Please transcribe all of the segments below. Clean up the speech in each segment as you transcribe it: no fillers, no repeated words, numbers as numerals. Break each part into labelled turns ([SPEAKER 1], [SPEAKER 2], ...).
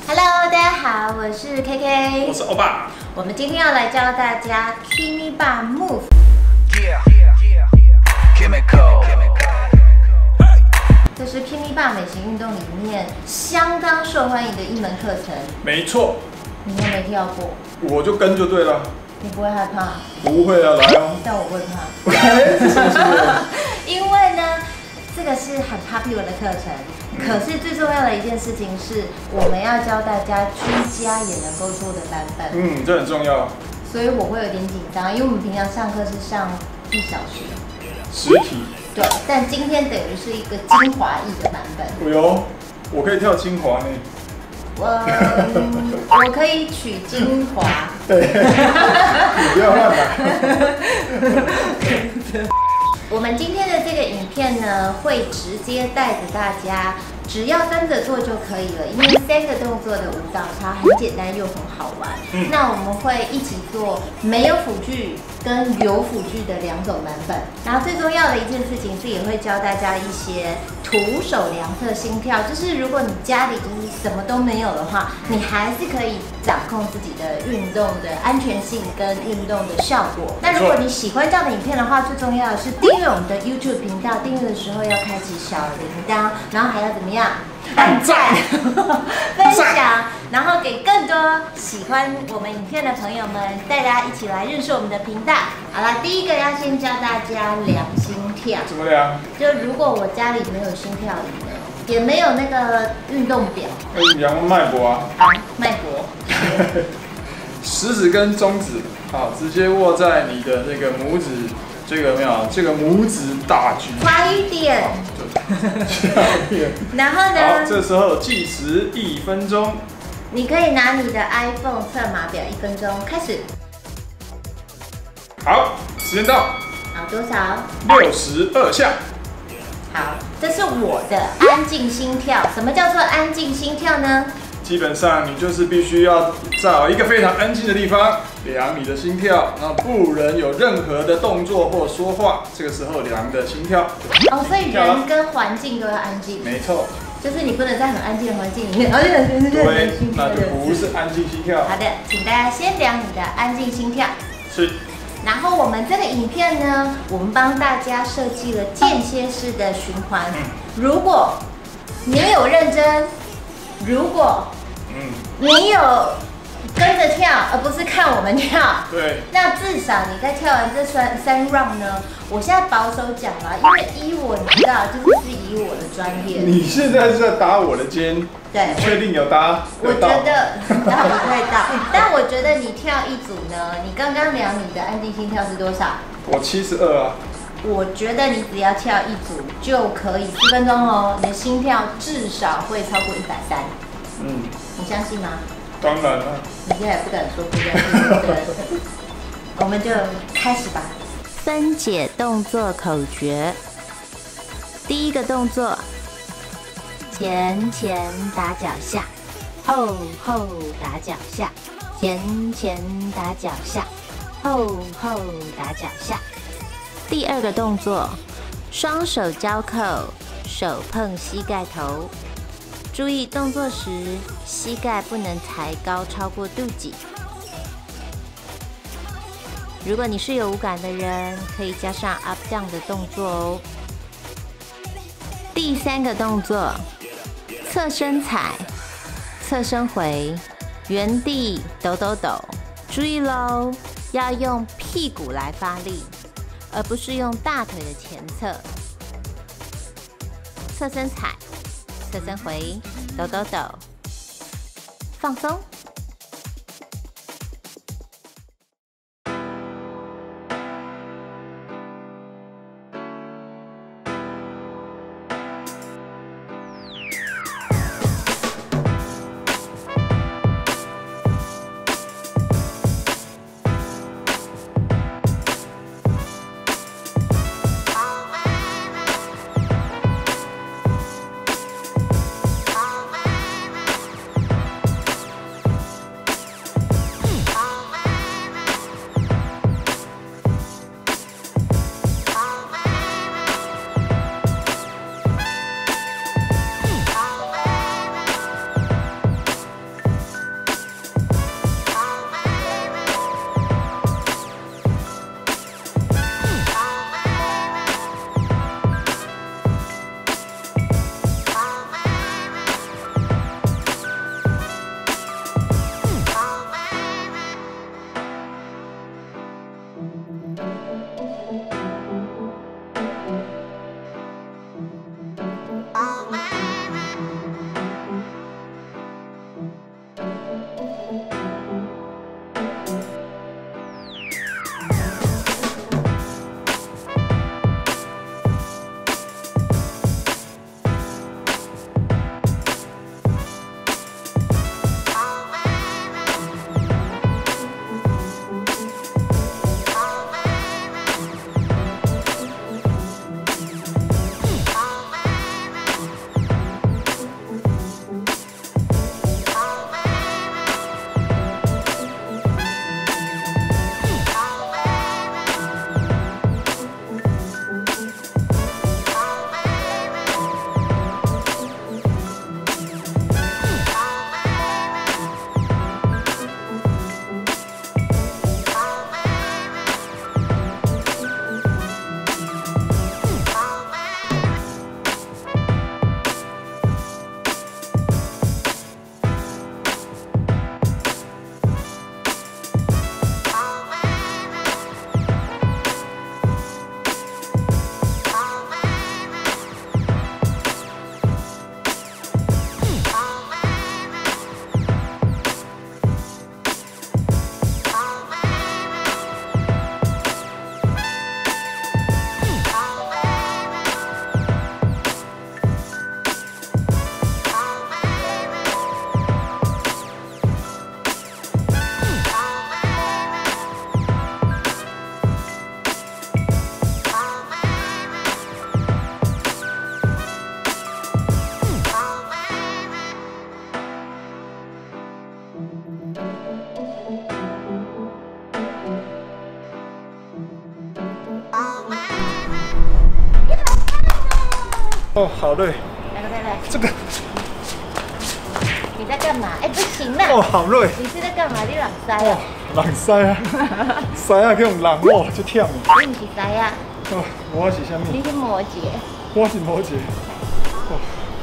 [SPEAKER 1] Hello， 大家好，我是 KK，
[SPEAKER 2] 我是欧巴。
[SPEAKER 1] 我们今天要来教大家 KIMI-BA Move。这是 KIMI-BA 美型运动里面相当受欢迎的一门课程。
[SPEAKER 2] 没错。
[SPEAKER 1] 你有没有跳过？
[SPEAKER 2] 我就跟就对了。
[SPEAKER 1] 你不会害怕？
[SPEAKER 2] 不会啊，来哦。
[SPEAKER 1] 但我会怕。
[SPEAKER 2] 是什么？
[SPEAKER 1] 因为呢，这个是很 popular 的课程。可是最重要的一件事情是，我们要教大家居家也能够做的版本。
[SPEAKER 2] 这很重要。
[SPEAKER 1] 所以我会有点紧张，因为我们平常上课是上1小时，
[SPEAKER 2] 实体。
[SPEAKER 1] 对，但今天等于是一个精华液的版本。
[SPEAKER 2] 哎呦，我可以跳精华呢。
[SPEAKER 1] 我可以取精华。
[SPEAKER 2] 对，你不要乱来。
[SPEAKER 1] 我们今天的这个影片呢，会直接带着大家，只要跟着做就可以了，因为3个动作的舞蹈它很简单又很好玩。那我们会一起做没有辅具跟有辅具的2种版本。然后最重要的一件事情是，也会教大家一些徒手量测心跳，就是如果你家里就是什么都没有的话，你还是可以掌控自己的运动的安全性跟运动的效果。那如果你喜欢这样的影片的话，最重要的是订阅我们的 YouTube 频道，订阅的时候要开启小铃铛，然后还要怎么样？按赞、分享，然后给更多喜欢我们影片的朋友们，大家一起来认识我们的频道。好了，第一个要先教大家量心跳。
[SPEAKER 2] 怎么量？
[SPEAKER 1] 就如果我家里没有心跳仪呢，也没有那个运动表，
[SPEAKER 2] 量脉搏啊。
[SPEAKER 1] 脉搏。
[SPEAKER 2] 食指跟中指，好，直接握在你的那个拇指，这个有没有？这个拇指大举。
[SPEAKER 1] 快一点。然后呢？
[SPEAKER 2] 好，这时候计时1分钟。
[SPEAKER 1] 你可以拿你的 iPhone 测码表，1分钟开始。
[SPEAKER 2] 好，时间到。
[SPEAKER 1] 好，多少
[SPEAKER 2] ？62下。
[SPEAKER 1] 好，这是我的安静心跳。什么叫做安静心跳呢？
[SPEAKER 2] 基本上你就是必须要找一个非常安静的地方量你的心跳，然后不能有任何的动作或说话，这个时候量的心跳。
[SPEAKER 1] 哦，所以人跟环境都要安静。
[SPEAKER 2] 没错。
[SPEAKER 1] 就是你不能在很安静的环境里面，
[SPEAKER 2] 对，那就不是安静心跳。
[SPEAKER 1] 好的，请大家先量你的安静心跳。
[SPEAKER 2] 是。
[SPEAKER 1] 然后我们这个影片呢，我们帮大家设计了间歇式的循环。如果你有认真，如果你有跟着跳，而不是看我们跳，
[SPEAKER 2] 对，
[SPEAKER 1] 那至少你在跳完这3 round 呢，我现在保守讲啦，因为依我你知道，就是以我的专业。
[SPEAKER 2] 你现在是在打我的肩，
[SPEAKER 1] 对，
[SPEAKER 2] 确定有搭？
[SPEAKER 1] 我觉得搭不会到，但我觉得你跳一组呢，你刚刚量你的安静心跳是多少？
[SPEAKER 2] 我72啊。
[SPEAKER 1] 我觉得你只要跳一组就可以4分钟哦，你的心跳至少会超过130。你相信吗？
[SPEAKER 2] 当然了。
[SPEAKER 1] 你现在也不敢说不相信，对。我们就开始吧。分解动作口诀。第一个动作，前前打脚下，后后打脚下，前前打脚下，后后打脚下。第二个动作，双手交扣，手碰膝盖头。注意动作时，膝盖不能抬高超过肚脐。如果你是有无感的人，可以加上 up down 的动作哦。第三个动作，侧身踩，侧身回，原地抖抖抖。注意咯，要用屁股来发力，而不是用大腿的前侧。侧身踩，侧身回，抖抖抖，放松。
[SPEAKER 2] 哦，好累。
[SPEAKER 1] 来，
[SPEAKER 2] 这个。
[SPEAKER 1] 你在干嘛？哎，不行啦！
[SPEAKER 2] 哦，好累。
[SPEAKER 1] 你是在干嘛？你人塞啊？
[SPEAKER 2] 人塞啊，塞啊，去用人哦，就忝。
[SPEAKER 1] 你唔是塞啊？
[SPEAKER 2] 哦，我是啥物？
[SPEAKER 1] 你是摩羯。
[SPEAKER 2] 我是摩羯。哦。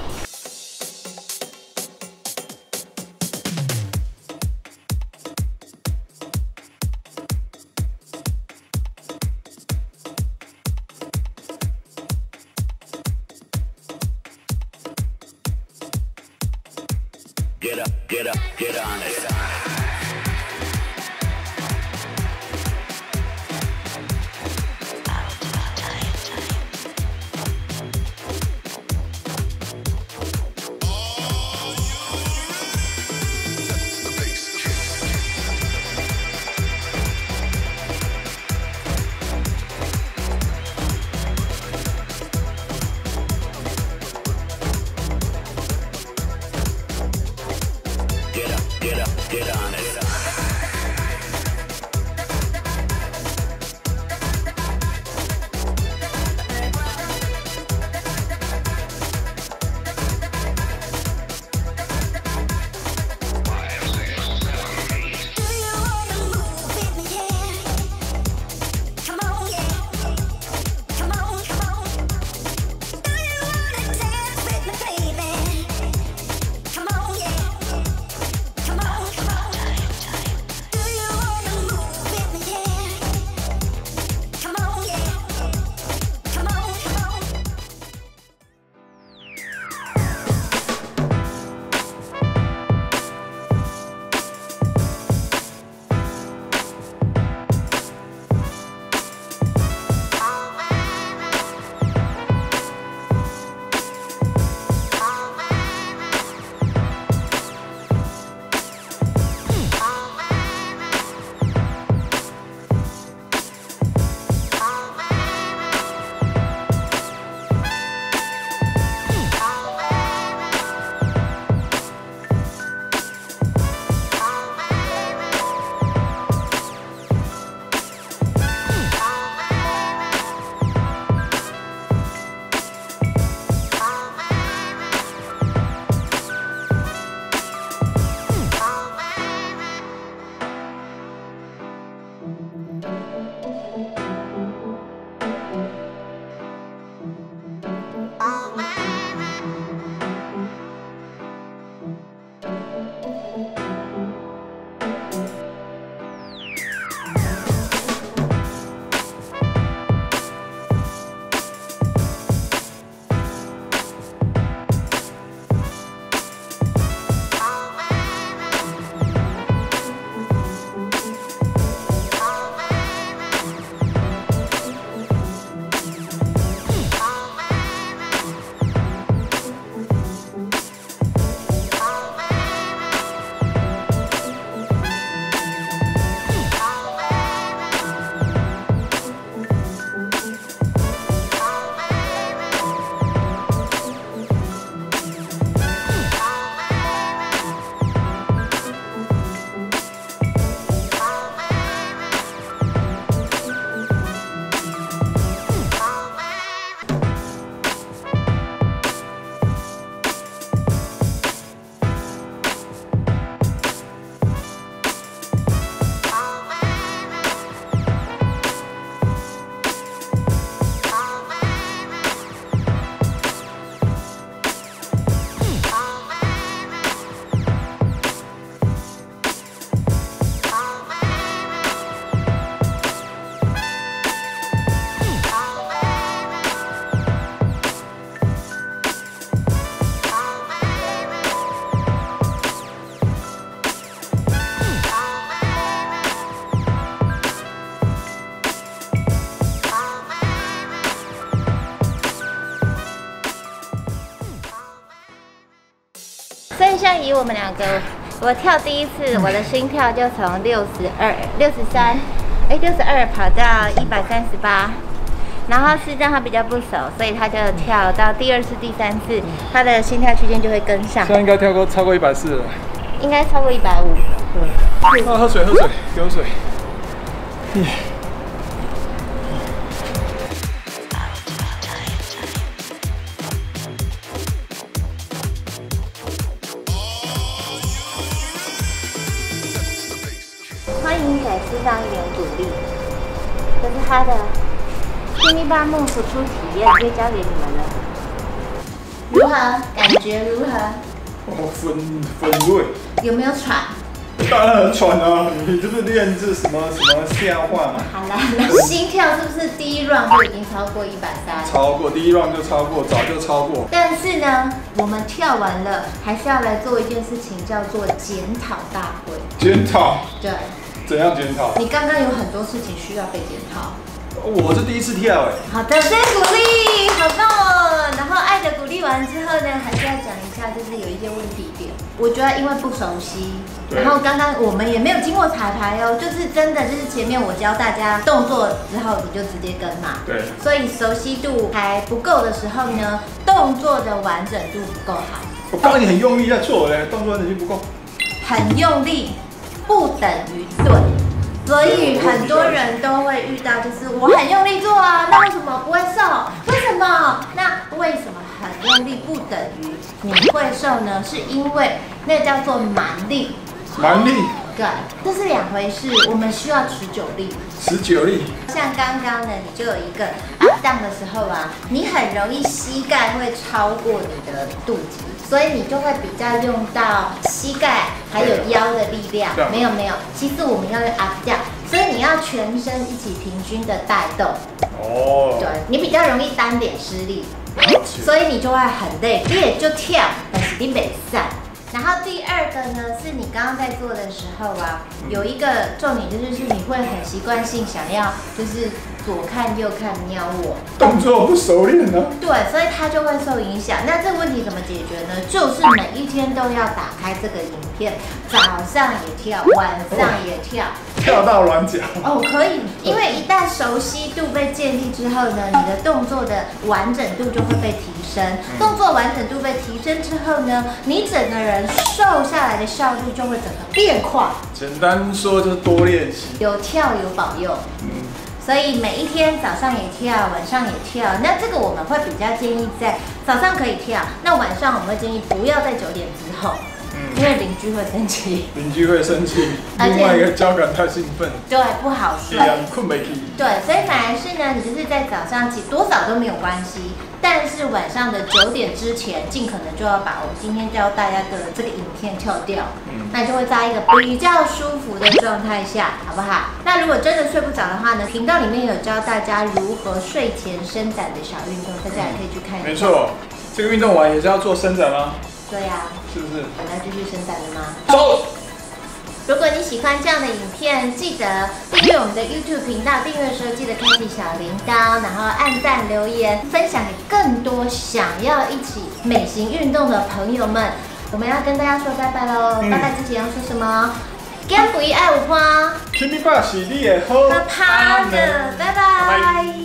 [SPEAKER 3] Get up, get up, get on it. Get on it.
[SPEAKER 1] 所以像以我们两个，我跳第一次，我的心跳就从62、63，62跑到138。然后是让他比较不熟，所以他就跳到第二次、第三次，他的心跳区间就会跟上。
[SPEAKER 2] 现在应该跳过超过140了，
[SPEAKER 1] 应该超过150。
[SPEAKER 2] 对。喝水，给我水。
[SPEAKER 1] 来适上一点鼓励。这是他的秘密吧木辅助体验，可以交给你们了。如何？感觉如何？
[SPEAKER 2] 哦，分瑞，
[SPEAKER 1] 有没有喘？
[SPEAKER 2] 当然很喘啊！你这是练这什么笑话吗？
[SPEAKER 1] 好啦，那心跳是不是第一 round 就已经超过130？
[SPEAKER 2] 超过第一 round 就超过，早就超过。
[SPEAKER 1] 但是呢，我们跳完了，还是要来做一件事情，叫做检讨大会。
[SPEAKER 2] 检讨？
[SPEAKER 1] 对。
[SPEAKER 2] 怎样检讨？
[SPEAKER 1] 你刚刚有很多事情需要被检讨。
[SPEAKER 2] 我是第一次跳哎。
[SPEAKER 1] 好的，这是鼓励，好棒哦。然后爱的鼓励完之后呢，还是要讲一下，就是有一些问题点。我觉得因为不熟悉，然后刚刚我们也没有经过彩排哦，就是真的就是前面我教大家动作之后，你就直接跟嘛。
[SPEAKER 2] 对。
[SPEAKER 1] 所以熟悉度还不够的时候呢，动作的完整度不够好。
[SPEAKER 2] 我刚刚你很用力在做嘞，动作完整度不够。
[SPEAKER 1] 很用力不等于对。所以很多人都会遇到，就是我很用力做啊，那为什么不会瘦？为什么？那为什么很用力不等于你会瘦呢？是因为那叫做蛮力。
[SPEAKER 2] 蛮力？
[SPEAKER 1] 对，这是两回事。我们需要持久力。
[SPEAKER 2] 持久力。
[SPEAKER 1] 像刚刚呢，你就有一个 up down 的时候啊，你很容易膝盖会超过你的肚脐。所以你就会比较用到膝盖还有腰的力量，没有，其实我们要用 up down， 所以你要全身一起平均的带动。哦，对，你比较容易单点失力，所以你就会很累，你也就跳，但是你没散。然后第二个呢，是你刚刚在做的时候啊，有一个重点就是你会很习惯性想要就是左看右看瞄我，
[SPEAKER 2] 动作不熟练呢。
[SPEAKER 1] 对，所以它就会受影响。那这个问题怎么解决呢？就是每一天都要打开这个影片，早上也跳，晚上也跳，
[SPEAKER 2] 跳到软脚。
[SPEAKER 1] 哦，可以，因为一旦熟悉度被建立之后呢，你的动作的完整度就会被提升。动作完整度被提升之后呢，你整个人瘦下来的效率就会整个变快。
[SPEAKER 2] 简单说就是多练习，
[SPEAKER 1] 有跳有保佑。所以每一天早上也跳，晚上也跳。那这个我们会比较建议在早上可以跳，那晚上我们会建议不要在9点之后，因为邻居会生气。
[SPEAKER 2] 邻居会生气，另外一个交感太兴奋，
[SPEAKER 1] 对，不好睡，
[SPEAKER 2] 困不起。
[SPEAKER 1] 对，所以反而是呢，你就是在早上起多少都没有关系，但是晚上的9点之前，尽可能就要把我今天教大家的这个影片跳掉。那就会在一个比较舒服的状态下，好不好？那如果真的睡不着的话呢，频道里面有教大家如何睡前伸展的小运动，大家也可以去看一下。
[SPEAKER 2] 没错，这个运动完也是要做伸展吗？
[SPEAKER 1] 对呀，
[SPEAKER 2] 是不是？
[SPEAKER 1] 我们要继续伸展了吗？
[SPEAKER 2] 走。
[SPEAKER 1] 如果你喜欢这样的影片，记得订阅我们的 YouTube 频道，订阅的时候记得开启小铃铛，然后按赞留言，分享给更多想要一起美型运动的朋友们。我们要跟大家说拜拜喽！拜拜之前要说什么？减肥爱有伴，
[SPEAKER 2] 秘密吧是你的好
[SPEAKER 1] partner，拜拜。